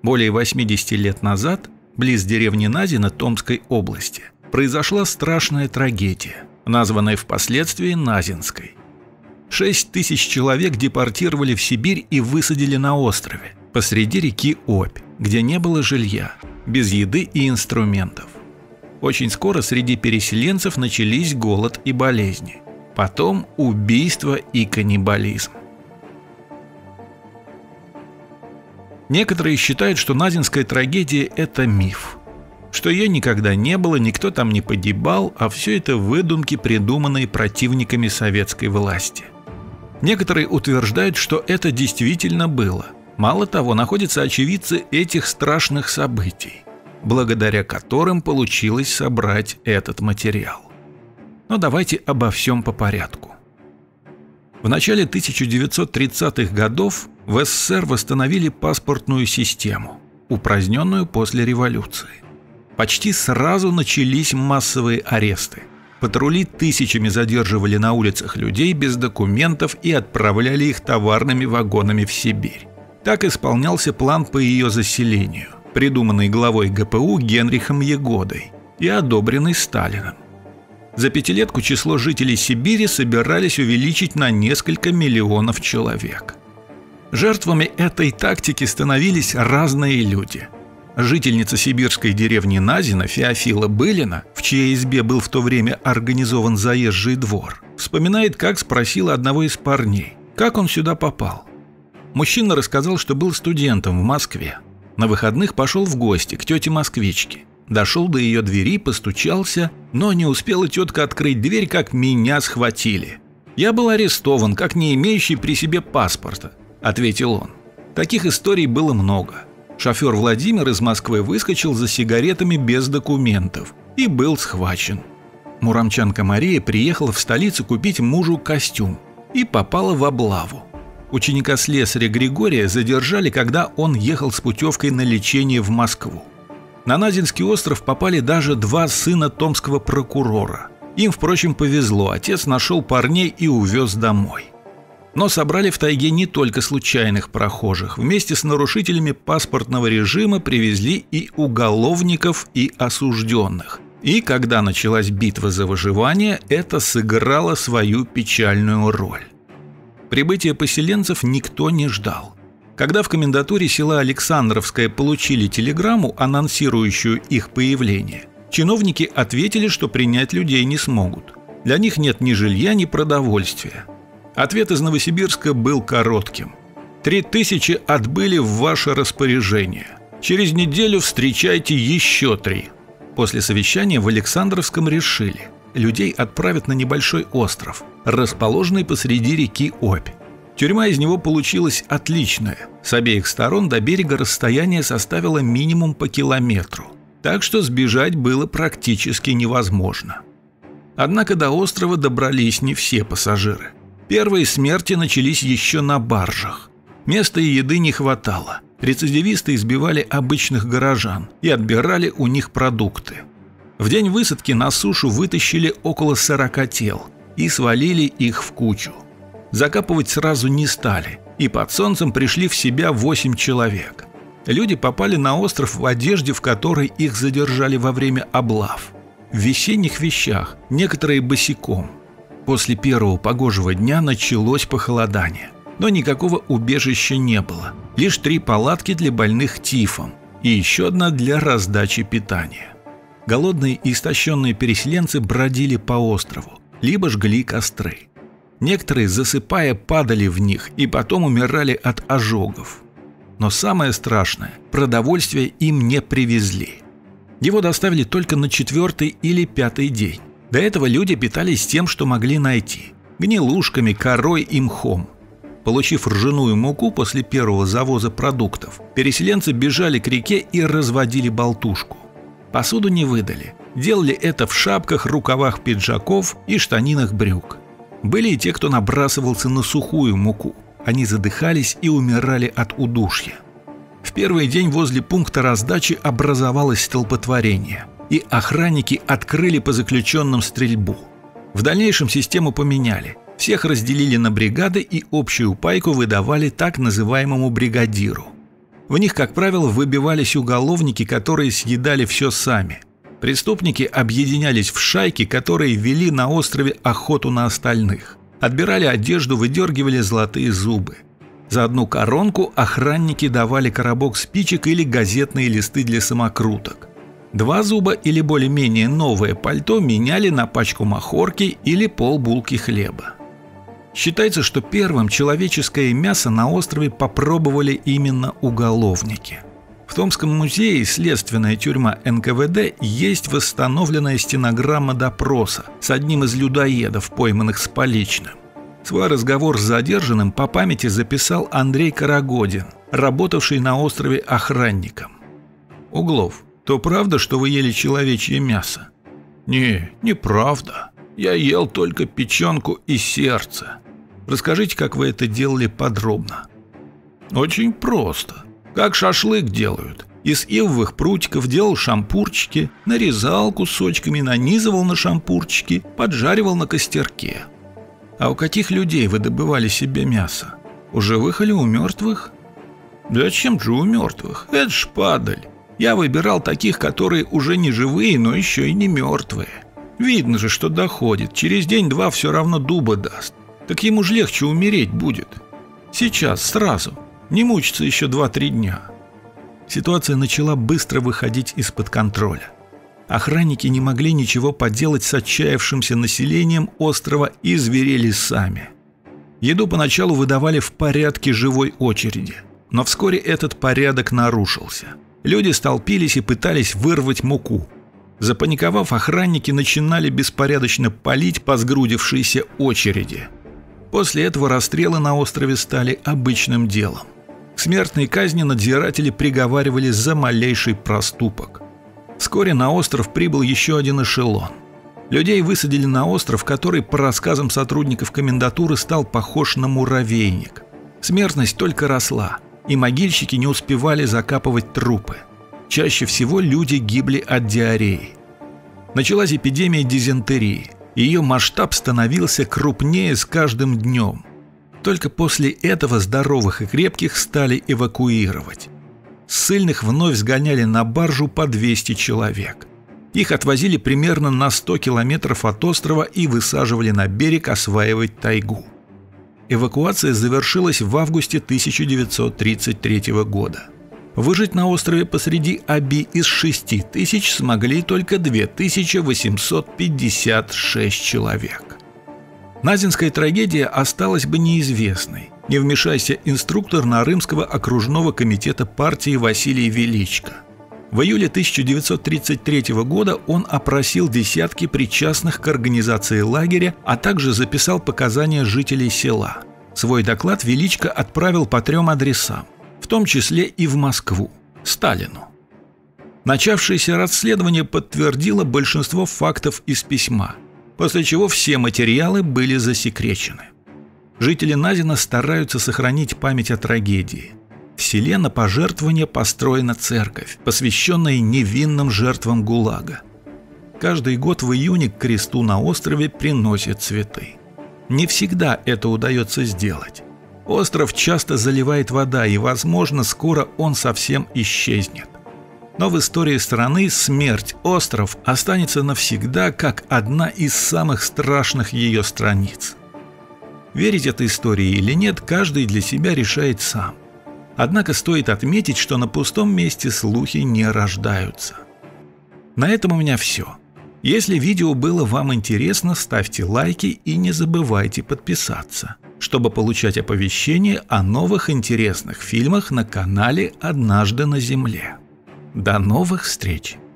Более 80 лет назад, близ деревни Назино Томской области, произошла страшная трагедия, названная впоследствии Назинской. 6 тысяч человек депортировали в Сибирь и высадили на острове, посреди реки Обь, где не было жилья, без еды и инструментов. Очень скоро среди переселенцев начались голод и болезни, потом убийство и каннибализм. Некоторые считают, что Назинская трагедия – это миф, что ее никогда не было, никто там не погибал, а все это выдумки, придуманные противниками советской власти. Некоторые утверждают, что это действительно было. Мало того, находятся очевидцы этих страшных событий, благодаря которым получилось собрать этот материал. Но давайте обо всем по порядку. В начале 1930-х годов в СССР восстановили паспортную систему, упраздненную после революции. Почти сразу начались массовые аресты. Патрули тысячами задерживали на улицах людей без документов и отправляли их товарными вагонами в Сибирь. Так исполнялся план по ее заселению, придуманный главой ГПУ Генрихом Ягодой и одобренный Сталиным. За пятилетку число жителей Сибири собирались увеличить на несколько миллионов человек. Жертвами этой тактики становились разные люди. Жительница сибирской деревни Назино Феофила Былина, в чьей избе был в то время организован заезжий двор, вспоминает, как спросила одного из парней, как он сюда попал. Мужчина рассказал, что был студентом в Москве. На выходных пошел в гости к тете-москвичке. Дошел до ее двери, постучался, но не успела тетка открыть дверь, как меня схватили. «Я был арестован, как не имеющий при себе паспорта», – ответил он. Таких историй было много. Шофер Владимир из Москвы выскочил за сигаретами без документов и был схвачен. Муромчанка Мария приехала в столицу купить мужу костюм и попала в облаву. Ученика-слесаря Григория задержали, когда он ехал с путевкой на лечение в Москву. На Назинский остров попали даже 2 сына томского прокурора. Им, впрочем, повезло, отец нашел парней и увез домой. Но собрали в тайге не только случайных прохожих. Вместе с нарушителями паспортного режима привезли и уголовников, и осужденных. И когда началась битва за выживание, это сыграло свою печальную роль. Прибытия поселенцев никто не ждал. Когда в комендатуре села Александровское получили телеграмму, анонсирующую их появление, чиновники ответили, что принять людей не смогут. Для них нет ни жилья, ни продовольствия. Ответ из Новосибирска был коротким. 3000 отбыли в ваше распоряжение. Через неделю встречайте еще 3. После совещания в Александровском решили, людей отправят на небольшой остров, расположенный посреди реки Обь. Тюрьма из него получилась отличная. С обеих сторон до берега расстояние составило минимум по километру, так что сбежать было практически невозможно. Однако до острова добрались не все пассажиры. Первые смерти начались еще на баржах. Места и еды не хватало. Рецидивисты избивали обычных горожан и отбирали у них продукты. В день высадки на сушу вытащили около 40 тел и свалили их в кучу. Закапывать сразу не стали, и под солнцем пришли в себя 8 человек. Люди попали на остров в одежде, в которой их задержали во время облав. В весенних вещах, некоторые босиком. После первого погожего дня началось похолодание, но никакого убежища не было. Лишь 3 палатки для больных тифом и еще одна для раздачи питания. Голодные и истощенные переселенцы бродили по острову, либо жгли костры. Некоторые, засыпая, падали в них и потом умирали от ожогов. Но самое страшное – продовольствие им не привезли. Его доставили только на 4-й или 5-й день. До этого люди питались тем, что могли найти – гнилушками, корой и мхом. Получив ржаную муку после первого завоза продуктов, переселенцы бежали к реке и разводили болтушку. Посуду не выдали. Делали это в шапках, рукавах пиджаков и штанинах брюк. Были и те, кто набрасывался на сухую муку. Они задыхались и умирали от удушья. В первый день возле пункта раздачи образовалось столпотворение, и охранники открыли по заключенным стрельбу. В дальнейшем систему поменяли. Всех разделили на бригады и общую пайку выдавали так называемому бригадиру. В них, как правило, выбивались уголовники, которые съедали все сами. Преступники объединялись в шайки, которые вели на острове охоту на остальных. Отбирали одежду, выдергивали золотые зубы. За одну коронку охранники давали коробок спичек или газетные листы для самокруток. 2 зуба или более-менее новое пальто меняли на пачку махорки или полбулки хлеба. Считается, что первым человеческое мясо на острове попробовали именно уголовники. В Томском музее следственная тюрьма НКВД есть восстановленная стенограмма допроса с одним из людоедов, пойманных с поличным. Свой разговор с задержанным по памяти записал Андрей Карагодин, работавший на острове охранником. «Углов, то правда, что вы ели человечье мясо?» «Не, неправда. Я ел только печенку и сердце. Расскажите, как вы это делали подробно». «Очень просто. Как шашлык делают. Из ивовых прутиков делал шампурчики, нарезал кусочками, нанизывал на шампурчики, поджаривал на костерке». «А у каких людей вы добывали себе мясо? У живых или у мертвых?» «Зачем же у мертвых? Это ж падаль. Я выбирал таких, которые уже не живые, но еще и не мертвые. Видно же, что доходит. Через день-два все равно дуба даст. Так ему же легче умереть будет. Сейчас, сразу. Не мучиться еще 2-3 дня». Ситуация начала быстро выходить из-под контроля. Охранники не могли ничего поделать с отчаявшимся населением острова и зверели сами. Еду поначалу выдавали в порядке живой очереди, но вскоре этот порядок нарушился. Люди столпились и пытались вырвать муку. Запаниковав, охранники начинали беспорядочно палить по сгрудившейся очереди. После этого расстрелы на острове стали обычным делом. К смертной казни надзиратели приговаривали за малейший проступок. Вскоре на остров прибыл еще один эшелон. Людей высадили на остров, который, по рассказам сотрудников комендатуры, стал похож на муравейник. Смертность только росла, и могильщики не успевали закапывать трупы. Чаще всего люди гибли от диареи. Началась эпидемия дизентерии. Ее масштаб становился крупнее с каждым днем. Только после этого здоровых и крепких стали эвакуировать. Ссыльных вновь сгоняли на баржу по 200 человек. Их отвозили примерно на 100 километров от острова и высаживали на берег осваивать тайгу. Эвакуация завершилась в августе 1933 года. Выжить на острове посреди Оби из 6 тысяч смогли только 2856 человек. Назинская трагедия осталась бы неизвестной, не вмешайся инструктор Нарымского окружного комитета партии Василий Величко. В июле 1933 года он опросил десятки причастных к организации лагеря, а также записал показания жителей села. Свой доклад Величко отправил по 3 адресам, в том числе и в Москву, Сталину. Начавшееся расследование подтвердило большинство фактов из письма, после чего все материалы были засекречены. Жители Назина стараются сохранить память о трагедии. В селе на пожертвование построена церковь, посвященная невинным жертвам ГУЛАГа. Каждый год в июне к кресту на острове приносят цветы. Не всегда это удается сделать. Остров часто заливает вода, и, возможно, скоро он совсем исчезнет. Но в истории страны смерть остров останется навсегда как одна из самых страшных ее страниц. Верить этой истории или нет, каждый для себя решает сам. Однако стоит отметить, что на пустом месте слухи не рождаются. На этом у меня все. Если видео было вам интересно, ставьте лайки и не забывайте подписаться, чтобы получать оповещения о новых интересных фильмах на канале «Однажды на Земле». До новых встреч!